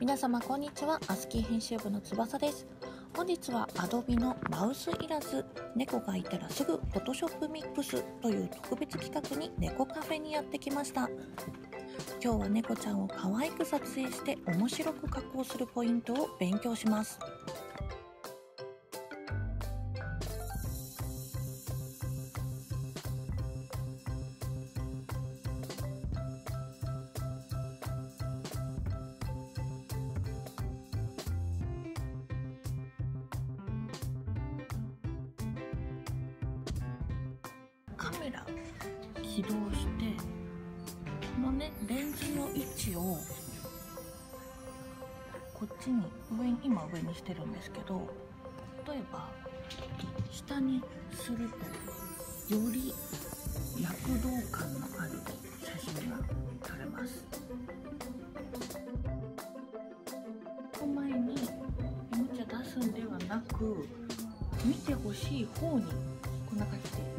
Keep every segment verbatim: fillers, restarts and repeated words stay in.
皆様こんにちは。アスキー編集部の翼です。本日は Adobe のマウスいらず猫がいたらすぐ Photoshop Mix という特別企画に猫カフェにやってきました。今日は猫ちゃんを可愛く撮影して面白く加工するポイントを勉強します。カメラ起動してこのねレンズの位置をこっちに上に今上にしてるんですけど、例えば下にするとより躍動感のある写真が撮れます。この前におもちゃ出すんではなく見てほしい方にこんな感じで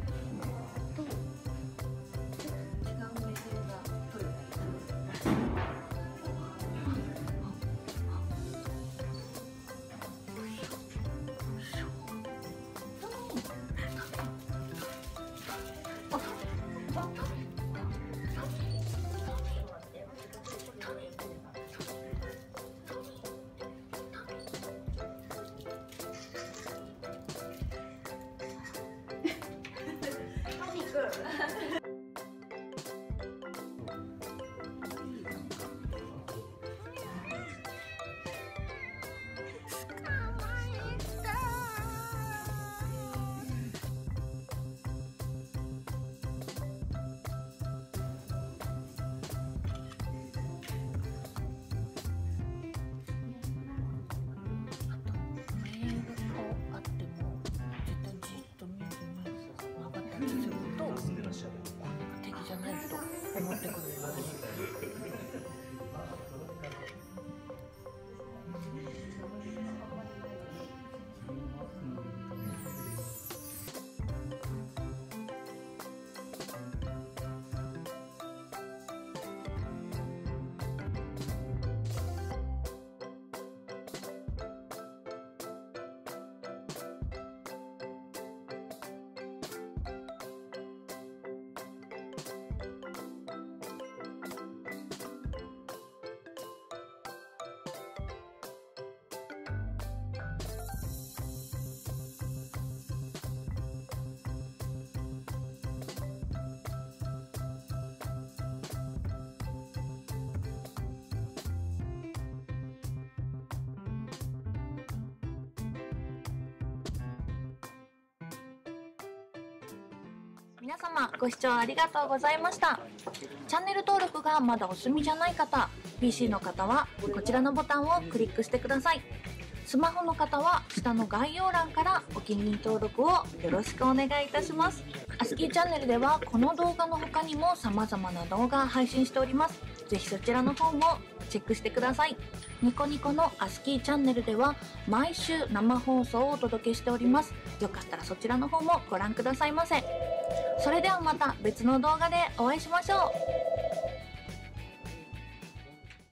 思ってくれる。皆様ご視聴ありがとうございました。チャンネル登録がまだお済みじゃない方、ピーシー の方はこちらのボタンをクリックしてください。スマホの方は下の概要欄からお気に入り登録をよろしくお願いいたします。アスキーチャンネルではこの動画の他にも様々な動画配信しております。ぜひそちらの方もチェックしてください。ニコニコのアスキーチャンネルでは毎週生放送をお届けしております。よかったらそちらの方もご覧くださいませ。それではまた別の動画でお会いしましょう。